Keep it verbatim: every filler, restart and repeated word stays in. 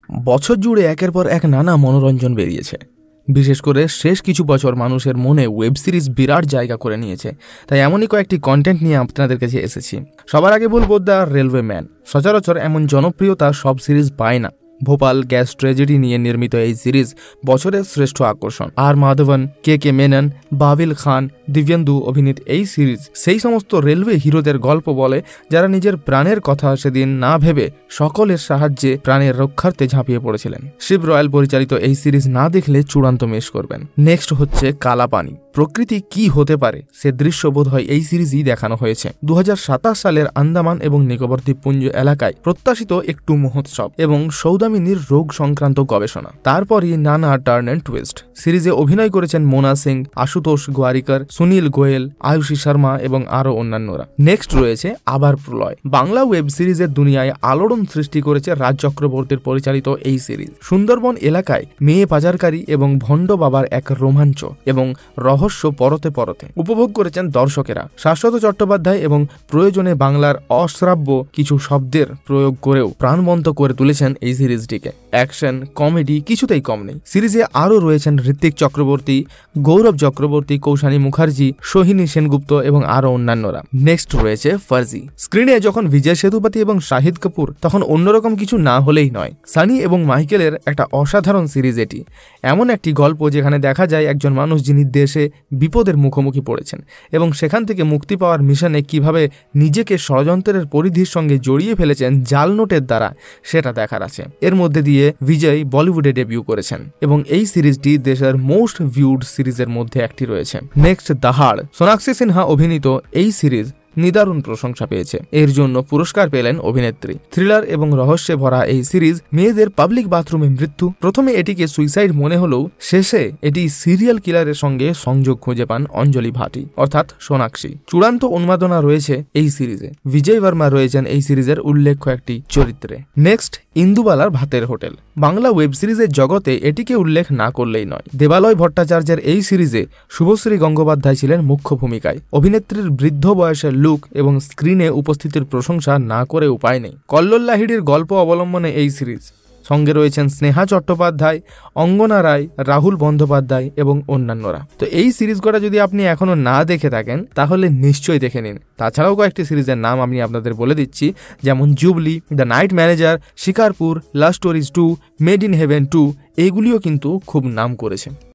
বছর জুড়ে একের পর এক নানা মনোরঞ্জন বেরিয়েছে। বিশেষ করে শেষ কিছু বছর মানুষের মনে ওয়েব সিরিজ বিরাট জায়গা করে নিয়েছে। তাই এমনই কয়েকটি কন্টেন্ট নিয়ে আপনাদের কাছে এসেছি। সবার আগে বলবো দ্য রেলওয়ে ম্যান। সচরাচর এমন জনপ্রিয়তা সব সিরিজ পায় না। ভোপাল গ্যাস ট্র্যাজেডি নিয়ে নির্মিত এই সিরিজ বছরের শ্রেষ্ঠ আকর্ষণ। আর মাধবন, কে কে মেনন, বাবিল খান, দিব্যেন্দু অভিনীত এই সিরিজ সেই সমস্ত রেলওয়ে হিরোদের গল্প বলে যারা নিজের প্রাণের কথা সেদিন না ভেবে সকলের সাহায্যে প্রাণের রক্ষার্থে ঝাঁপিয়ে পড়েছিলেন। শিব রয়্যাল পরিচালিত এই সিরিজ না দেখলে চূড়ান্ত মিস করবেন। নেক্সট হচ্ছে কালাপানি। প্রকৃতি কি হতে পারে সে দৃশ্য বোধ হয় এই সিরিজই দেখানো হয়েছে। দু হাজার সাতাশ সালের আন্দামান এবং নিকোবর দ্বীপপুঞ্জ এলাকায় প্রত্যাশিত একটু মহোৎসব এবং সৌদামিনীর রোগ সংক্রান্ত গবেষণা। তারপরই নানা টার্ন অ্যান্ড টুইস্ট। সিরিজে অভিনয় করেছেন মোনা সিং, আশুতোষ গোয়ারিকর, সুনীল গোয়েল, আয়ুষী শর্মা এবং আরও অন্যান্যরা। নেক্সট রয়েছে আবার প্রলয়। বাংলা ওয়েব সিরিজের দুনিয়ায় আলোড়ন সৃষ্টি করেছে রাজ চক্রবর্তীর পরিচালিত এই সিরিজ। সুন্দরবন এলাকায় মেয়ে পাচারকারী এবং ভণ্ড বাবার এক রোমাঞ্চ এবং রহস্য পরতে পরতে উপভোগ করেছেন দর্শকেরা। শাশ্বত চট্টোপাধ্যায় এবং প্রয়োজনে বাংলার অশ্রাব্য কিছু শব্দের প্রয়োগ করেও প্রাণবন্ত করে তুলেছেন এই সিরিজটিকে। অ্যাকশন কমেডি কিছুতেই কম নেই। সিরিজে আরও রয়েছেন ঋত্বিক চক্রবর্তী, গৌরব চক্রবর্তী, কৌশানী মুখার্জি, সোহিনী সেনগুপ্ত এবং আরও অন্যান্যরা। নেক্সট রয়েছে ফার্জি। স্ক্রিনে যখন বিজয় সেতুপতি এবং শাহিদ কাপুর তখন অন্যরকম কিছু না হলেই নয়। সানি এবং মাইকেলের একটা অসাধারণ সিরিজ এটি। এমন একটি গল্প যেখানে দেখা যায় একজন মানুষ যিনি দেশে বিপদের মুখোমুখি পড়েছেন এবং সেখান থেকে মুক্তি পাওয়ার মিশনে কিভাবে নিজেকে ষড়যন্ত্রের পরিধির সঙ্গে জড়িয়ে ফেলেছেন জাল নোটের দ্বারা সেটা দেখার আছে। এর মধ্যে দিয়ে বিজয় বলিউডে ডেবিউ করেছেন এবং এই সিরিজটি দেশের মোস্ট ভিউড সিরিজের মধ্যে একটি রয়েছে। নেক্সট দাহাড়। সোনাক্ষী সিনহা অভিনীত এই সিরিজ নিদারুণ প্রশংসা পেয়েছে। এর জন্য পুরস্কার পেলেন অভিনেত্রী। থ্রিলার এবং রহস্যে ভরা এই সিরিজ মেয়েদের পাবলিক বাথরুমে মৃত্যু। প্রথমে এটিকে সুইসাইড মনে হলেও শেষে এটি সিরিয়াল কিলারের সঙ্গে সংযোগ খুঁজে পান অঞ্জলি ভাটি অর্থাৎ সোনাক্ষী। চূড়ান্ত উন্মাদনা রয়েছে এই সিরিজে। বিজয় বর্মা রয়েছেন এই সিরিজের উল্লেখ্য একটি চরিত্রে। নেক্সট ইন্দুবালার ভাতের হোটেল। বাংলা ওয়েব সিরিজের জগতে এটিকে উল্লেখ না করলেই নয়। দেবালয় ভট্টাচার্যের এই সিরিজে শুভশ্রী গঙ্গোপাধ্যায় ছিলেন মুখ্য ভূমিকায়। অভিনেত্রীর বৃদ্ধ বয়সের লুক এবং স্ক্রিনে উপস্থিতির প্রশংসা না করে উপায় নেই। কল্লোল লাহিড়ীর গল্প অবলম্বনে এই সিরিজ। সঙ্গে রয়েছেন স্নেহা চট্টোপাধ্যায়, অঙ্গনা রায়, রাহুল বন্দ্যোপাধ্যায় এবং অন্যান্যরা। তো এই সিরিজ কটা যদি আপনি এখনো না দেখে থাকেন তাহলে নিশ্চয়ই দেখে নিন। তাছাড়াও কয়েকটি সিরিজের নাম আমি আপনাদের বলে দিচ্ছি, যেমন jubilee, the night manager, Shikarpur, love stories two, made in heaven two, এইগুলিও কিন্তু খুব নাম করেছে।